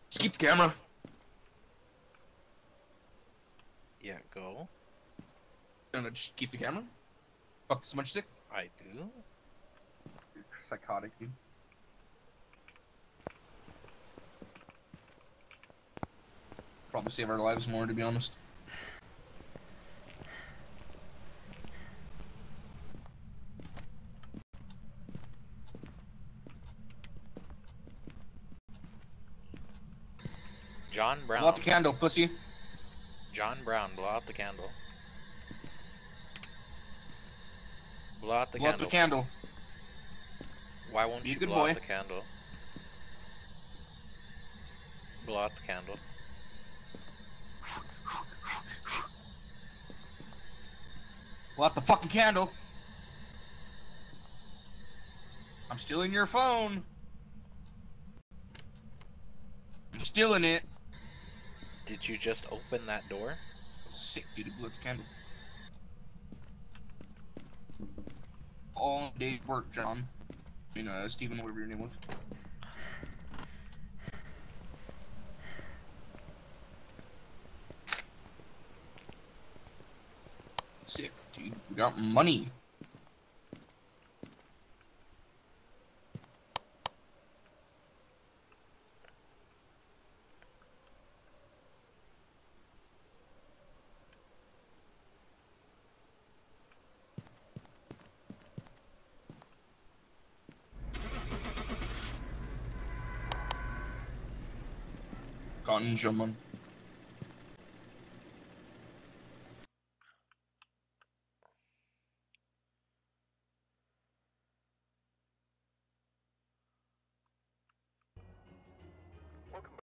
Just keep the camera. Yeah, go. Gonna just keep the camera. Fuck the smudge stick. I do. Psychotic, dude. Probably save our lives more, to be honest. John Brown. Blow out the candle, pussy. John Brown, blow out the candle. Blow out the Blow out candle. the candle. Why won't Be a you good blow boy. out the candle? Blow out the candle. Blow out the fucking candle. I'm stealing your phone. I'm stealing it. Did you just open that door? Sick, dude. He blew out the candle. All day work, John. I mean, Steven, whatever your name was. Sick, dude. We got money. Ganja man.